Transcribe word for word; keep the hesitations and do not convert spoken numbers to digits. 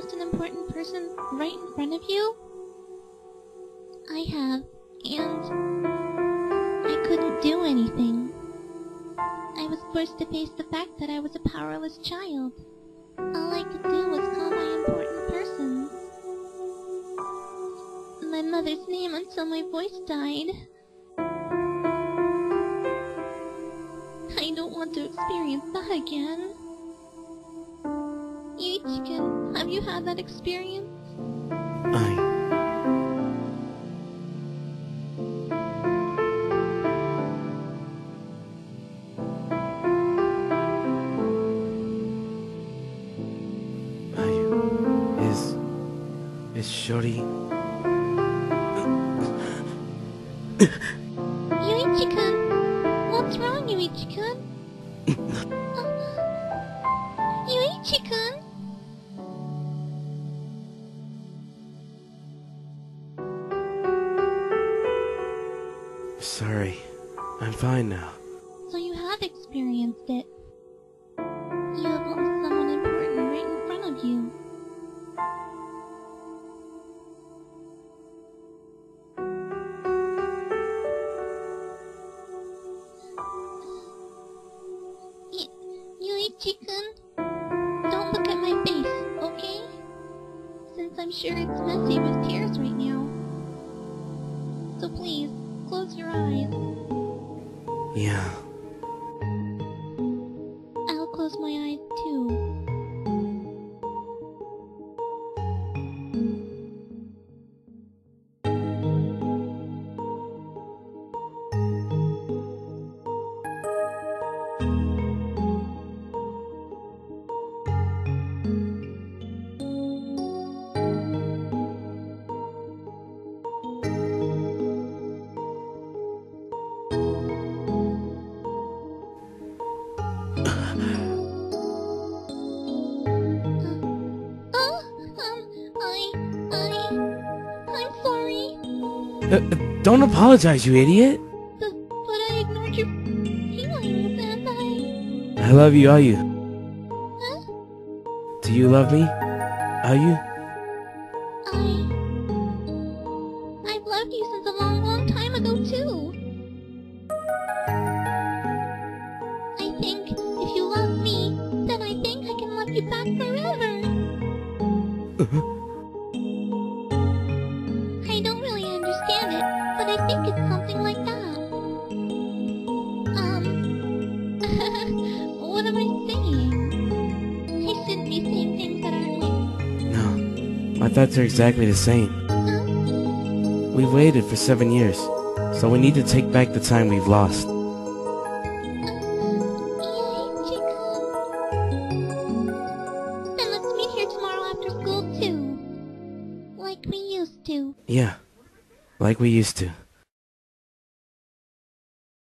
lost an important person right in front of you? I have, and I couldn't do anything. I was forced to face the fact that I was a powerless child. All I could do was call my important persons. My mother's name until my voice died. I don't want to experience that again. Ichikan, have you had that experience? I... I... Is... Is Shorty... Yuichi-kun! What's wrong, Yuichi-kun? Yuichi-kun! Sorry. I'm fine now. So you have experienced it. You have lost someone important right in front of you. Yuichi-kun, don't look at my face, okay? Since I'm sure it's messy with tears right now. So please, close your eyes. Yeah. I'll close my eyes too. Uh, don't apologize, you idiot! But, but I ignored your feelings and I... I love you, are you? Huh? Do you love me? Are you? I... I've loved you since a long, long time ago, too. I think if you love me, then I think I can love you back forever. Uh-huh. I don't really understand it, but I think it's something like that. Um... what am I saying? I shouldn't be saying things that aren't like... No. My thoughts are exactly the same. Huh? We've waited for seven years, so we need to take back the time we've lost. Then let's meet here tomorrow after school, too. Like we used to. Yeah, like we used to.